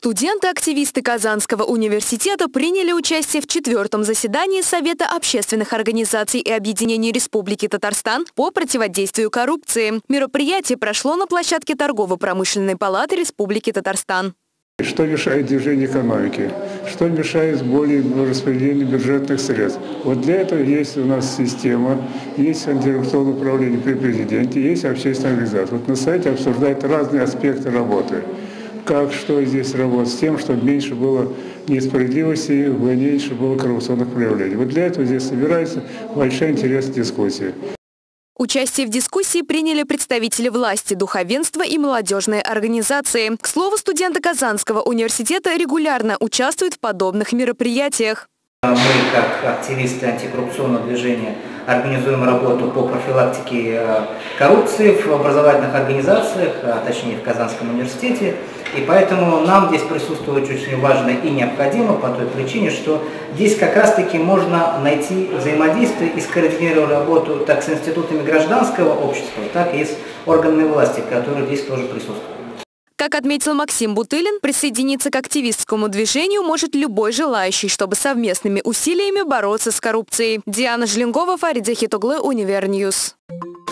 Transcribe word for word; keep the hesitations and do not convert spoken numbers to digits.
Студенты-активисты Казанского университета приняли участие в четвертом заседании Совета общественных организаций и объединений Республики Татарстан по противодействию коррупции. Мероприятие прошло на площадке Торгово-промышленной палаты Республики Татарстан. Что мешает движению экономики? Что мешает более распределению бюджетных средств? Вот для этого есть у нас система, есть антикоррупционное управление при президенте, есть общественная организация. Вот на сайте обсуждают разные аспекты работы. Как, что здесь работать с тем, чтобы меньше было несправедливости, меньше было коррупционных проявлений. Вот для этого здесь собирается большая интересная дискуссия. Участие в дискуссии приняли представители власти, духовенства и молодежные организации. К слову, студенты Казанского университета регулярно участвуют в подобных мероприятиях. Мы, как активисты антикоррупционного движения, организуем работу по профилактике коррупции в образовательных организациях, а точнее в Казанском университете. И поэтому нам здесь присутствовать очень важно и необходимо по той причине, что здесь как раз-таки можно найти взаимодействие и скоординировать работу так с институтами гражданского общества, так и с органами власти, которые здесь тоже присутствуют. Как отметил Максим Бутылин, присоединиться к активистскому движению может любой желающий, чтобы совместными усилиями бороться с коррупцией. Диана Желенгова, Фарид Захитоглы, Универньюз.